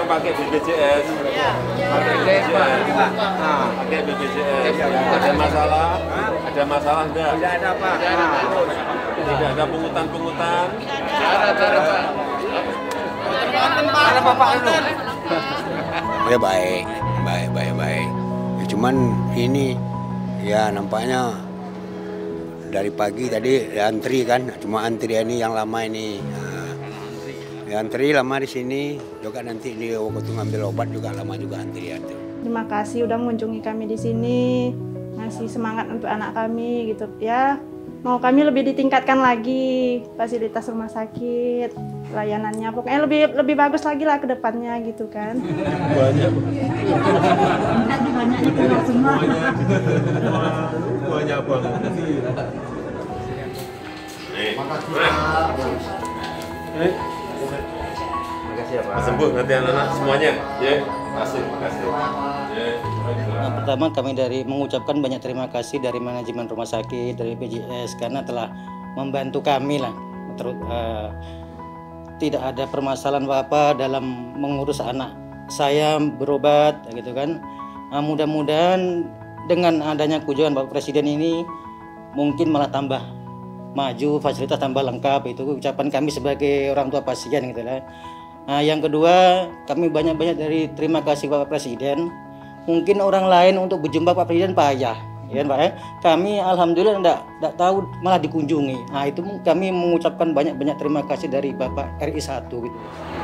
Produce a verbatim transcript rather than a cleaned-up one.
orang pakai B P J S, pakai B P J S, pakai B P J S. Ada masalah? Ada masalah enggak? Tidak ada Pak. Tidak ada pungutan-pungutan. Ada Bapak dulu. Ya baik, baik, baik, baik. Ya, cuman ini ya nampaknya dari pagi tadi ya, antri kan, cuma antrian ini yang lama ini. Nah, ya, antri lama di sini juga nanti di waktu ngambil obat juga lama juga antrian tuh. Terima kasih udah mengunjungi kami di sini, ngasih semangat untuk anak kami gitu ya. Mau kami lebih ditingkatkan lagi fasilitas rumah sakit, layanannya pokoknya lebih lebih bagus lagi lah ke depannya gitu kan. Banyak. Banyaknya keluar semua. Banyak banget. Eh. Makasih ya Pak. Sembuh nanti anak-anak semuanya. Ya. Makasih, makasih. Ya. Nah, pertama kami dari mengucapkan banyak terima kasih dari manajemen rumah sakit, dari B P J S karena telah membantu kami lah. Terus uh, tidak ada permasalahan apa-apa dalam mengurus anak saya berobat gitu kan. Nah, mudah-mudahan dengan adanya kunjungan Bapak Presiden ini mungkin malah tambah maju, fasilitas tambah lengkap. Itu ucapan kami sebagai orang tua pasien gitu lah. Nah, yang kedua, kami banyak-banyak dari terima kasih Bapak Presiden. Mungkin orang lain untuk berjumpa Pak Presiden payah, ya Pak ya. Kami alhamdulillah enggak enggak tahu malah dikunjungi. Nah, itu kami mengucapkan banyak-banyak terima kasih dari Bapak R I satu gitu.